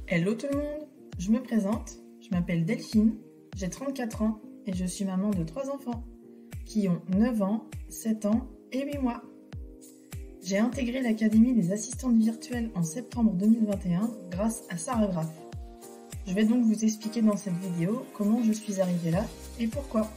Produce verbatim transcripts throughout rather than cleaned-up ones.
Hello tout le monde, je me présente, je m'appelle Delphine, j'ai trente-quatre ans et je suis maman de trois enfants qui ont neuf ans, sept ans et huit mois. J'ai intégré l'Académie des assistantes virtuelles en septembre deux mille vingt et un grâce à Sarah Graff. Je vais donc vous expliquer dans cette vidéo comment je suis arrivée là et pourquoi.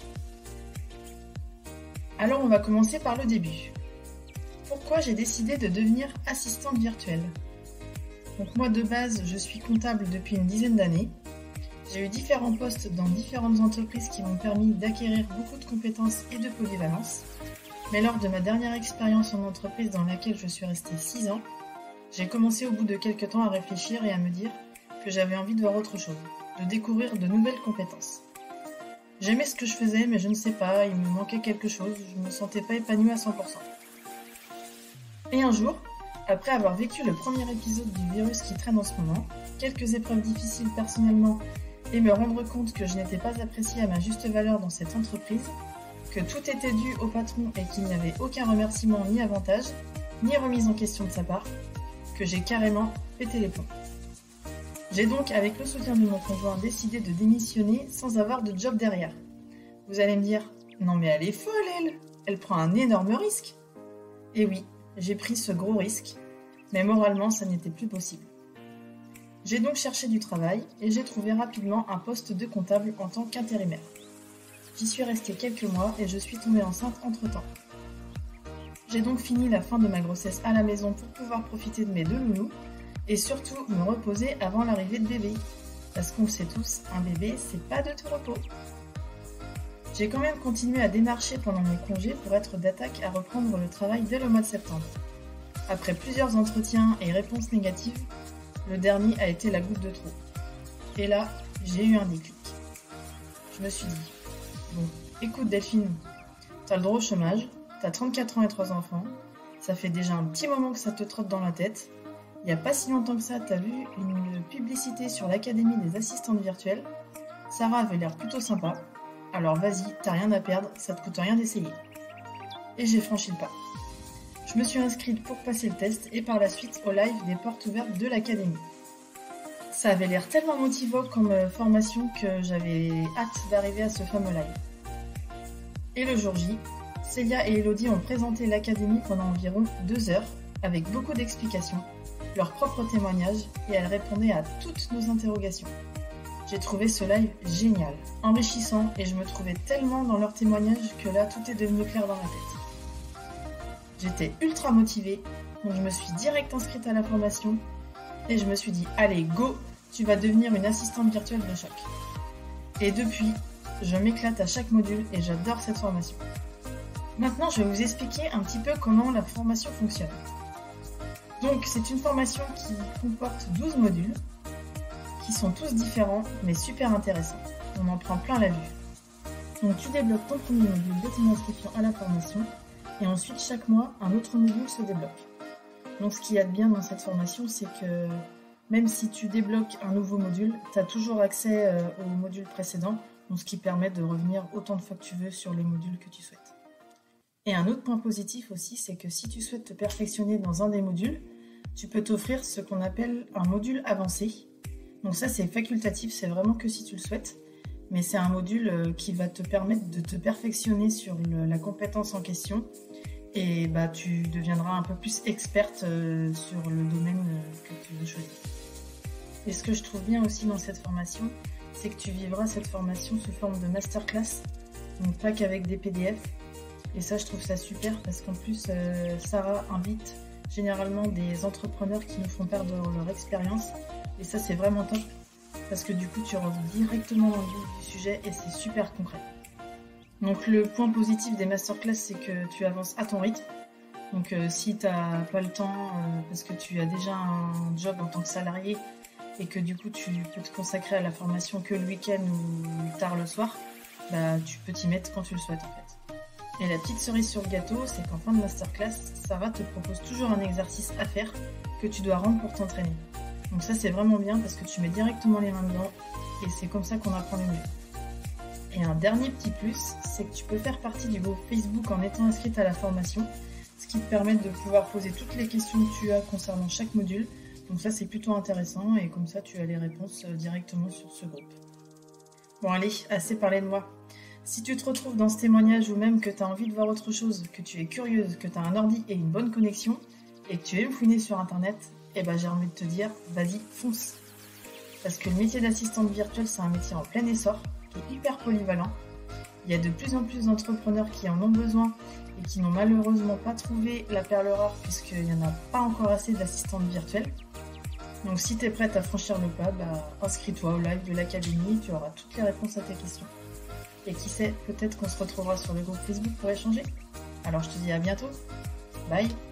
Alors on va commencer par le début. Pourquoi j'ai décidé de devenir assistante virtuelle ? Donc moi de base, je suis comptable depuis une dizaine d'années. J'ai eu différents postes dans différentes entreprises qui m'ont permis d'acquérir beaucoup de compétences et de polyvalence. Mais lors de ma dernière expérience en entreprise dans laquelle je suis restée six ans, j'ai commencé au bout de quelques temps à réfléchir et à me dire que j'avais envie de voir autre chose, de découvrir de nouvelles compétences. J'aimais ce que je faisais, mais je ne sais pas, il me manquait quelque chose, je ne me sentais pas épanouie à cent pour cent. Et un jour, après avoir vécu le premier épisode du virus qui traîne en ce moment, quelques épreuves difficiles personnellement et me rendre compte que je n'étais pas appréciée à ma juste valeur dans cette entreprise, que tout était dû au patron et qu'il n'y avait aucun remerciement ni avantage, ni remise en question de sa part, que j'ai carrément pété les plombs. J'ai donc, avec le soutien de mon conjoint, décidé de démissionner sans avoir de job derrière. Vous allez me dire, non mais elle est folle elle, elle prend un énorme risque. Et oui, j'ai pris ce gros risque, mais moralement ça n'était plus possible. J'ai donc cherché du travail et j'ai trouvé rapidement un poste de comptable en tant qu'intérimaire. J'y suis restée quelques mois et je suis tombée enceinte entre-temps. J'ai donc fini la fin de ma grossesse à la maison pour pouvoir profiter de mes deux loulous et surtout me reposer avant l'arrivée de bébé. Parce qu'on le sait tous, un bébé c'est pas de tout repos. J'ai quand même continué à démarcher pendant mes congés pour être d'attaque à reprendre le travail dès le mois de septembre. Après plusieurs entretiens et réponses négatives, le dernier a été la goutte de trop. Et là, j'ai eu un déclic. Je me suis dit, bon, écoute Delphine, t'as le droit au chômage, t'as trente-quatre ans et trois enfants, ça fait déjà un petit moment que ça te trotte dans la tête, il n'y a pas si longtemps que ça, t'as vu une publicité sur l'Académie des assistantes virtuelles, Sarah avait l'air plutôt sympa, alors vas-y, t'as rien à perdre, ça te coûte rien d'essayer. Et j'ai franchi le pas. Je me suis inscrite pour passer le test et par la suite au live des portes ouvertes de l'Académie. Ça avait l'air tellement motivant comme formation que j'avais hâte d'arriver à ce fameux live. Et le jour J, Célia et Elodie ont présenté l'Académie pendant environ deux heures avec beaucoup d'explications, leurs propres témoignages et elles répondaient à toutes nos interrogations. J'ai trouvé ce live génial, enrichissant et je me trouvais tellement dans leurs témoignages que là tout est devenu clair dans ma tête. J'étais ultra motivée, donc je me suis direct inscrite à la formation et je me suis dit allez go, tu vas devenir une assistante virtuelle de choc. Et depuis, je m'éclate à chaque module et j'adore cette formation. Maintenant je vais vous expliquer un petit peu comment la formation fonctionne. Donc c'est une formation qui comporte douze modules, qui sont tous différents mais super intéressants. On en prend plein la vue. Donc tu débloques ton premier module dès ton inscription à la formation et ensuite chaque mois un autre module se débloque. Donc ce qu'il y a de bien dans cette formation, c'est que même si tu débloques un nouveau module, tu as toujours accès euh, au module précédent, donc ce qui permet de revenir autant de fois que tu veux sur les modules que tu souhaites. Et un autre point positif aussi, c'est que si tu souhaites te perfectionner dans un des modules, tu peux t'offrir ce qu'on appelle un module avancé. Donc ça c'est facultatif, c'est vraiment que si tu le souhaites, mais c'est un module qui va te permettre de te perfectionner sur le, la compétence en question et bah, tu deviendras un peu plus experte euh, sur le domaine euh, que tu veux choisir. Et ce que je trouve bien aussi dans cette formation, c'est que tu vivras cette formation sous forme de masterclass, donc pas qu'avec des P D F. Et ça je trouve ça super parce qu'en plus euh, Sarah invite généralement des entrepreneurs qui nous font perdre leur expérience. Et ça c'est vraiment top parce que du coup tu rentres directement dans le vif du sujet et c'est super concret. Donc le point positif des masterclass c'est que tu avances à ton rythme. Donc euh, si tu n'as pas le temps euh, parce que tu as déjà un job en tant que salarié et que du coup tu peux te consacrer à la formation que le week-end ou tard le soir, bah, tu peux t'y mettre quand tu le souhaites en fait. Et la petite cerise sur le gâteau, c'est qu'en fin de masterclass, Sarah te propose toujours un exercice à faire que tu dois rendre pour t'entraîner. Donc ça c'est vraiment bien parce que tu mets directement les mains dedans et c'est comme ça qu'on apprend le mieux. Et un dernier petit plus, c'est que tu peux faire partie du groupe Facebook en étant inscrite à la formation, ce qui te permet de pouvoir poser toutes les questions que tu as concernant chaque module Donc ça, c'est plutôt intéressant et comme ça, tu as les réponses directement sur ce groupe. Bon allez, assez parlé de moi. Si tu te retrouves dans ce témoignage ou même que tu as envie de voir autre chose, que tu es curieuse, que tu as un ordi et une bonne connexion, et que tu aimes fouiner sur internet, eh ben j'ai envie de te dire, vas-y, fonce. Parce que le métier d'assistante virtuelle, c'est un métier en plein essor, qui est hyper polyvalent. Il y a de plus en plus d'entrepreneurs qui en ont besoin et qui n'ont malheureusement pas trouvé la perle rare puisqu'il n'y en a pas encore assez d'assistantes virtuelles. Donc si tu es prête à franchir le pas, bah, inscris-toi au live de l'académie, tu auras toutes les réponses à tes questions. Et qui sait, peut-être qu'on se retrouvera sur le groupe Facebook pour échanger. Alors je te dis à bientôt. Bye.